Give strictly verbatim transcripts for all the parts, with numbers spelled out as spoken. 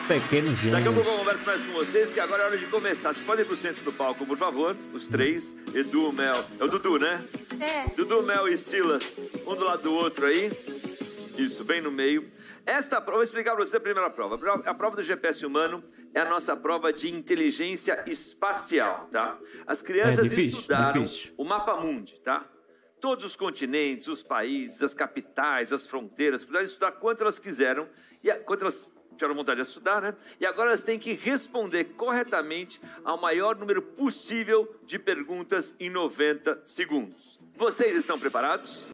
Pequenos Daqui a pouco eu gênios. converso mais com vocês, porque agora é hora de começar. Vocês podem ir pro centro do palco, por favor. Os três. Edu, Mel. É o Dudu, né? É. Dudu, Mel e Silas. Um do lado do outro aí. Isso, bem no meio. Esta prova, vou explicar para você a primeira prova. A prova- A prova do G P S humano é a nossa prova de inteligência espacial, tá? As crianças É difícil, estudaram difícil. o mapa mundi, tá? Todos os continentes, os países, as capitais, as fronteiras, puderam estudar quanto elas quiseram, e a- quanto elas tiveram vontade de estudar, né? E agora elas têm que responder corretamente ao maior número possível de perguntas em noventa segundos. Vocês estão preparados?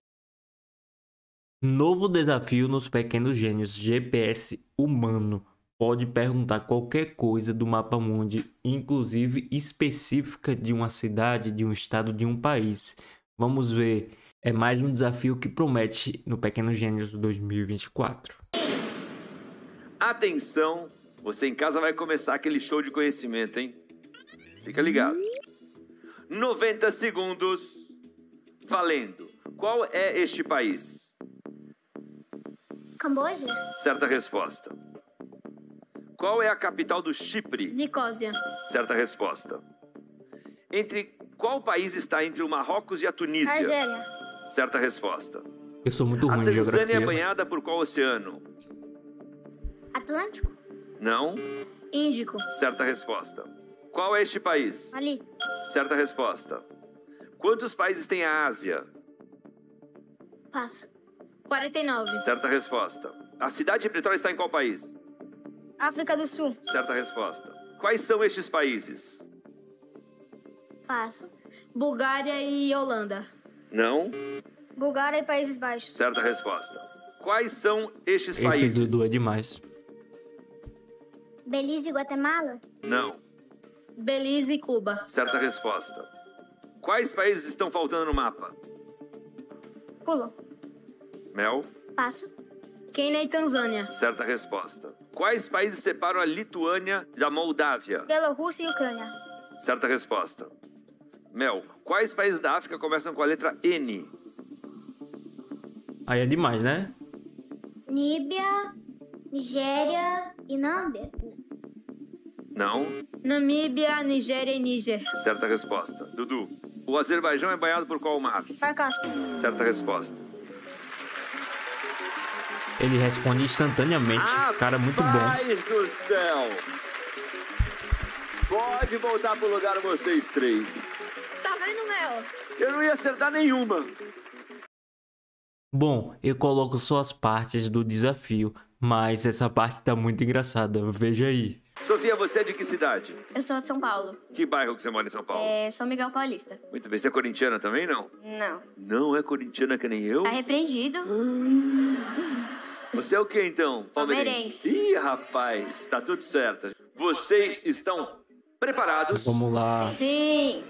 Novo desafio nos Pequenos Gênios. G P S humano. Pode perguntar qualquer coisa do mapa mundi, inclusive específica de uma cidade, de um estado, de um país. Vamos ver. É mais um desafio que promete no Pequenos Gênios dois mil e vinte e quatro. Atenção, você em casa vai começar aquele show de conhecimento, hein? Fica ligado. noventa segundos, valendo. Qual é este país? Camboja? Certa resposta. Qual é a capital do Chipre? Nicósia. Certa resposta. Entre qual país está entre o Marrocos e a Tunísia? Argélia. Certa resposta. Eu sou muito A ruim em Tanzânia é geografia. banhada por qual oceano? Atlântico? Não. Índico. Certa resposta. Qual é este país? Ali. Certa resposta. Quantos países tem a Ásia? Passo. quarenta e nove. Certa resposta. A cidade de Pretória está em qual país? África do Sul. Certa resposta. Quais são estes países? Passo. Bulgária e Holanda. Não. Bulgária e Países Baixos. Certa resposta. Quais são estes Esse países? Dudu é demais. Belize e Guatemala? Não. Belize e Cuba. Certa resposta. Quais países estão faltando no mapa? Pulo. Mel? Passo. Quênia e Tanzânia. Certa resposta. Quais países separam a Lituânia da Moldávia? Bielorrússia e Ucrânia. Certa resposta. Mel, quais países da África começam com a letra N? Aí é demais, né? Níbia, Nigéria e Nâmbia. Não. Namíbia, Nigéria e Níger. Certa resposta. Dudu, o Azerbaijão é banhado por qual mar? Mar Cáspio. Certa resposta. Ele responde instantaneamente. Cara, muito bom. Paz do céu! Pode voltar pro lugar vocês três. Tá vendo, Mel? Eu não ia acertar nenhuma. Bom, eu coloco só as partes do desafio, mas essa parte tá muito engraçada. Veja aí. Sofia, você é de que cidade? Eu sou de São Paulo. Que bairro que você mora em São Paulo? É São Miguel Paulista. Muito bem. Você é corintiana também, não? Não. Não é corintiana que nem eu? Tá repreendido. Você é o que então? Palmeirense. Ih, rapaz, tá tudo certo. Vocês estão preparados? Vamos lá. Sim.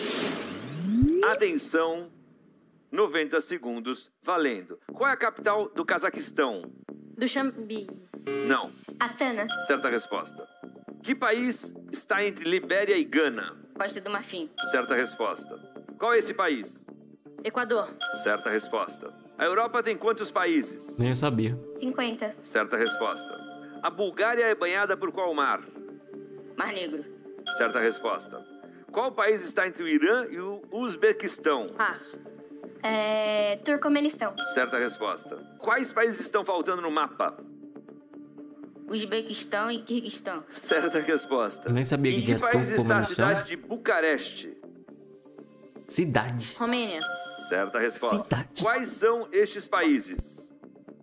Atenção, noventa segundos, valendo. Qual é a capital do Cazaquistão? Duxambi. Não. Astana. Certa resposta. Que país está entre Libéria e Gana? Costa do Marfim. Certa resposta. Qual é esse país? Equador. Certa resposta. A Europa tem quantos países? Nem eu sabia. cinquenta. Certa resposta. A Bulgária é banhada por qual mar? Mar Negro. Certa resposta. Qual país está entre o Irã e o Uzbequistão? Passo. É... Turcomenistão. Certa resposta. Quais países estão faltando no mapa? Uzbequistão e Kirguistão. Certa resposta. Eu nem sabia que Em que tinha país está a Turcomenistão. cidade de Bucareste? Cidade. Romênia. Certa resposta. Cidade. Quais são estes países?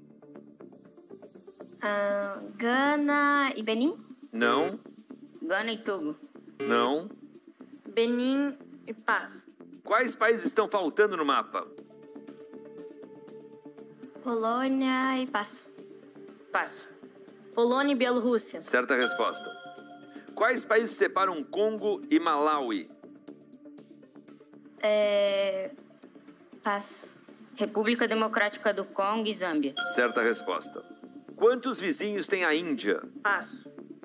Ah, Gana e Benin. Não, Gana e Togo. não. Benin e Passo. Quais países estão faltando no mapa? Polônia e Passo. Passo. Polônia e Bielorrússia. Certa resposta. Quais países separam Congo e Malawi? É... Passo. República Democrática do Congo e Zâmbia. Certa resposta. Quantos vizinhos tem a Índia? Passo.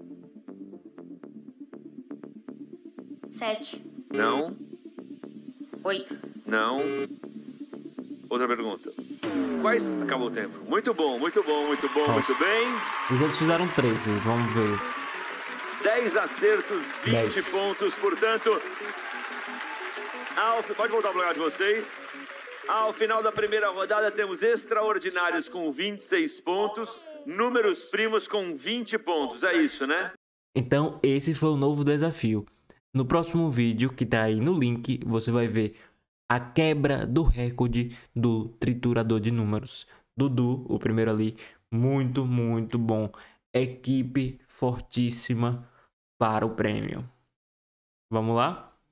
Sete. Não, Oito. não. Outra pergunta. Quais... Acabou o tempo. Muito bom, muito bom, muito bom, Nossa. muito bem. Os outros fizeram treze, vamos ver. dez acertos, vinte dez. pontos, portanto... Ao... Pode voltar para o lugar de vocês. Ao final da primeira rodada, temos extraordinários com vinte e seis pontos, números primos com vinte pontos. É isso, né? Então, esse foi o novo desafio. No próximo vídeo, que tá aí no link, você vai ver a quebra do recorde do triturador de números. Dudu, o primeiro ali, muito, muito bom. Equipe fortíssima para o prêmio. Vamos lá?